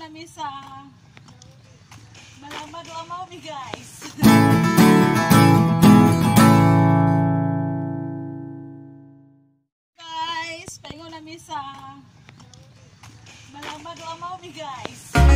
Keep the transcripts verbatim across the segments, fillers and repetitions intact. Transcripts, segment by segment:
nami sa Malamad-lamaw mi guys. Guys, paingon nami sa Malamad-lamaw mi guys.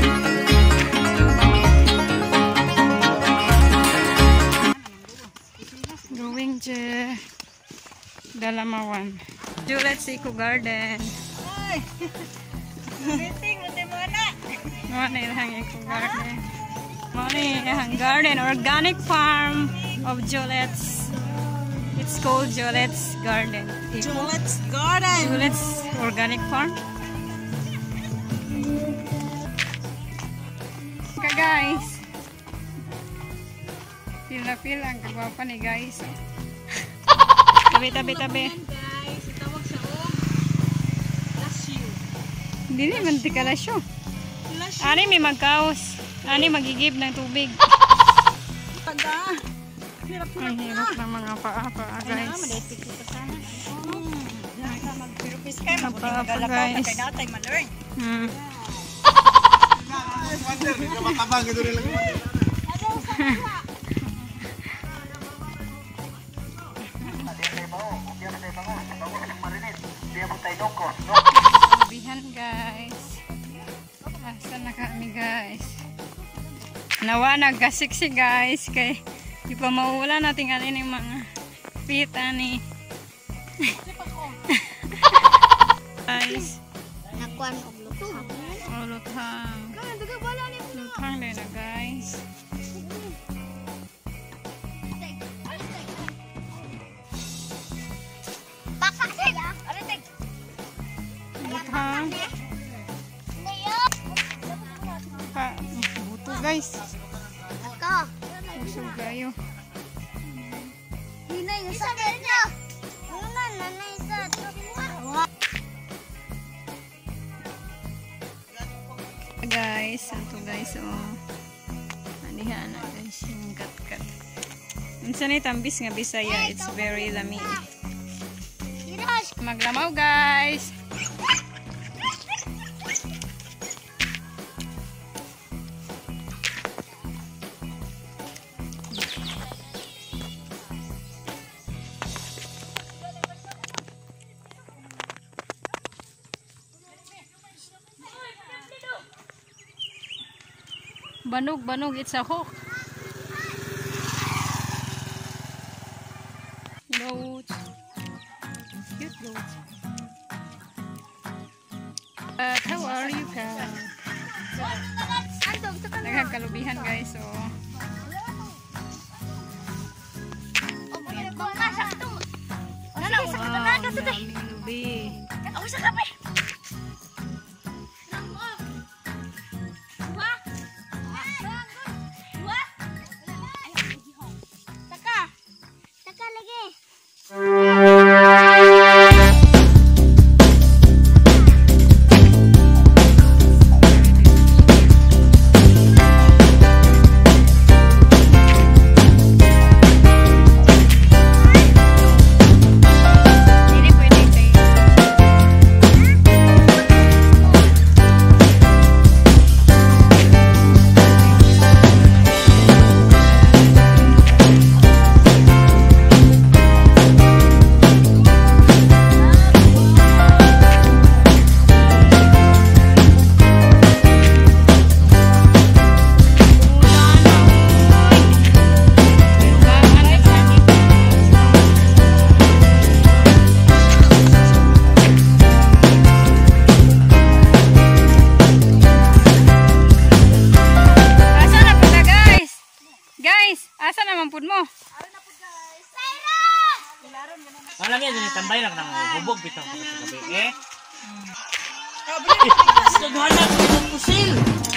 Going to Dalamawan. Juliet's Eco Garden. Ay! Meeting mo tayo muna. Muna yung Eco Garden. Muna yung garden, organic farm of Juliet's. It's called Juliet's Garden. Juliet's Garden. Juliet's Organic Farm. Okay guys. Pila-pila ang kagwapa ni guys. Tabi, tabi, tabi. Guys, itawag sa o. Lasyo. Hindi naman di ka lasyo. Lasyo. Ani may magkaos. Ani magigib ng tubig. Taga. Hirap na. Ang hirap ng mga paa-paa guys. Madaitik kita sana. Nasa mag-pirupis kayo. Paa-paa Magalabaw guys. na kayo natay ma-learn. Hmm. Kabang itu rin lang. Bihan guys. Asa na kami guys. Nawa nagkasiksi guys. Kay di pa mauulan natin alin yung mga feet ani. Guys. Nakuan og lutong. Oh, luthang. Luthang din na guys. Baka siya. Ano tig? Luthang. Pa, buto guys. Ka. Busog kayo. Hinay yung sakit niya. Ano na nanay sa tuwa. Guys, ito guys, oh. Anihan na guys, yung kat-kat. Minsan ay tambis nga Bisaya, it's very lami. Hiras. Maglamaw guys! Banog, banog, it's a hawk. Goats. Cute goats. But how are you, Kat? Nagkakalubihan guys, so. Wow, daming lubi. Ako sa kape. Asa naman pud mo? Alam niya, dito tambay lang ng hubog bitang sa gabi. Eh? Ah, balik. Naghanap ng pusil.